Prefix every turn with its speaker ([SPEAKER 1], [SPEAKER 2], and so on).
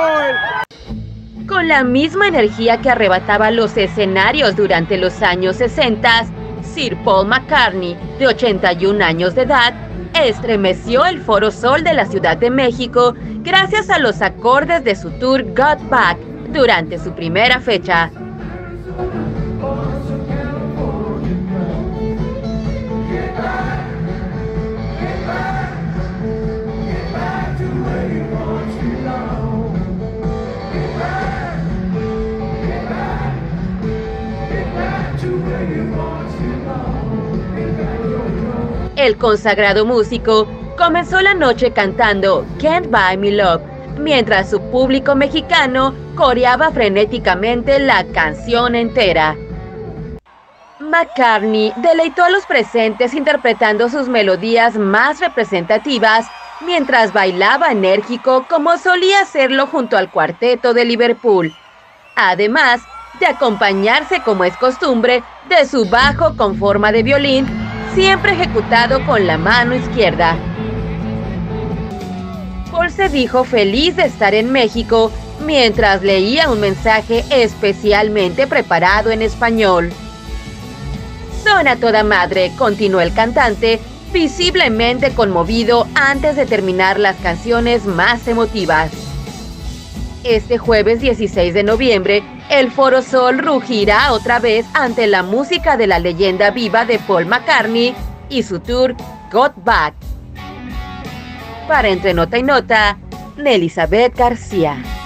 [SPEAKER 1] Con la misma energía que arrebataba los escenarios durante los años 60, Sir Paul McCartney, de 81 años de edad, estremeció el Foro Sol de la Ciudad de México gracias a los acordes de su tour Got Back durante su primera fecha. El consagrado músico comenzó la noche cantando Can't Buy Me Love, mientras su público mexicano coreaba frenéticamente la canción entera. McCartney deleitó a los presentes interpretando sus melodías más representativas mientras bailaba enérgico como solía hacerlo junto al cuarteto de Liverpool, además de acompañarse como es costumbre de su bajo con forma de violín, siempre ejecutado con la mano izquierda. Paul se dijo feliz de estar en México mientras leía un mensaje especialmente preparado en español. Son a toda madre, continuó el cantante, visiblemente conmovido antes de terminar las canciones más emotivas. Este jueves 16 de noviembre, el Foro Sol rugirá otra vez ante la música de la leyenda viva de Paul McCartney y su tour Got Back. Para Entre Nota y Nota, Nelizabeth García.